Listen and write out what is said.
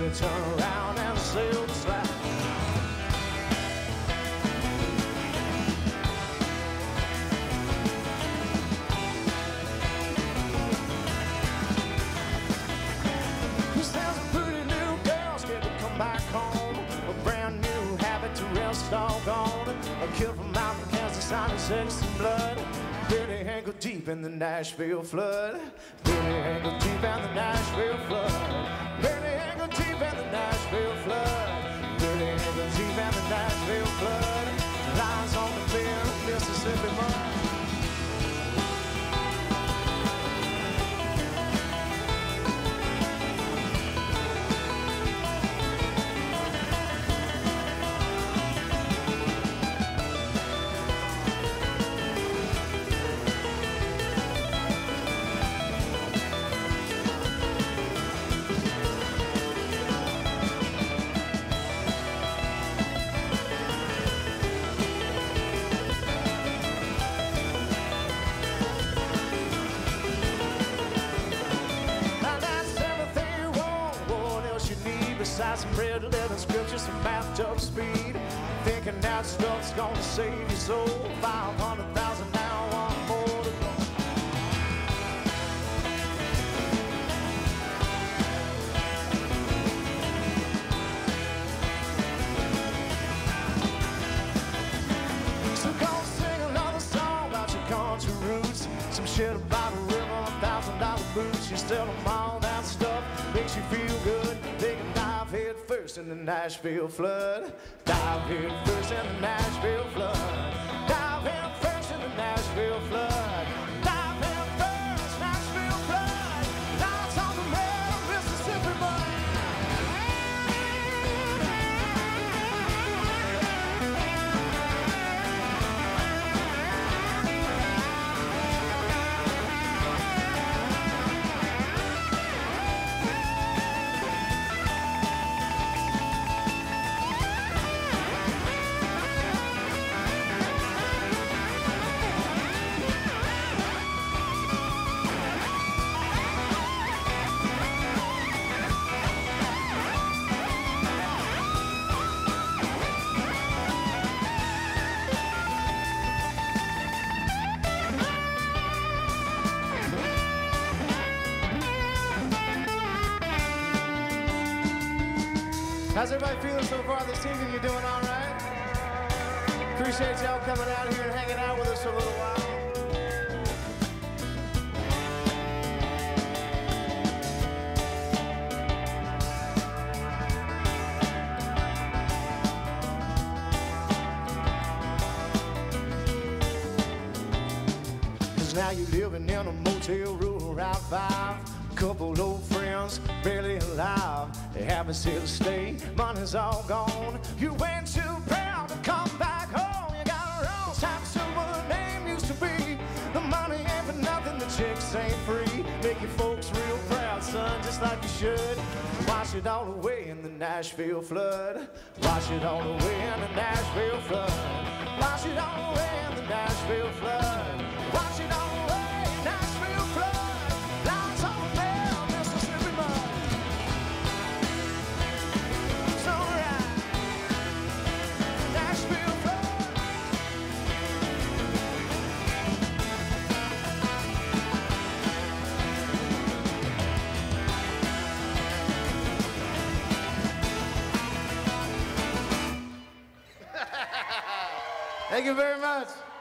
till it turn around and sail the slide. Back home, a brand new habit to rest all gone. A kid from mountain Kansas, signing sex and blood. Billy angled deep in the Nashville flood. Billy angled deep in the Nashville flood. Billy angled deep in the Nashville flood. Billy angled deep in the Nashville flood. Lies on the bed of Mississippi mud. Besides some red letter scripture, some bathtub speed. Thinking that stuff's gonna save your soul. 500,000 now, one more to go. So go sing another song about your country roots. Some shit about a river, $1,000 boots. You sell them all, that stuff makes you feel good. They can dive head first in the Nashville flood. Dive head first in the Nashville flood. Dive head first in the Nashville flood. Dive head first, Nashville flood. Lights on the rail, Mississippi mud. How's everybody feeling so far this evening? You doing all right? Appreciate y'all coming out here and hanging out with us for a little while. Cause now you're living in a motel room around 5. Couple old friends, barely alive. They haven't still to stay, money's all gone. You ain't too proud to come back home. You got a wrong type of silver name used to be. The money ain't for nothing, the chicks ain't free. Make your folks real proud, son, just like you should. Wash it all away in the Nashville flood. Wash it all away in the Nashville flood. Wash it all away in the Nashville flood. Wash it all away, Nashville flood. Lights on the rail, Mississippi mud. So right, Nashville flood. Thank you very much.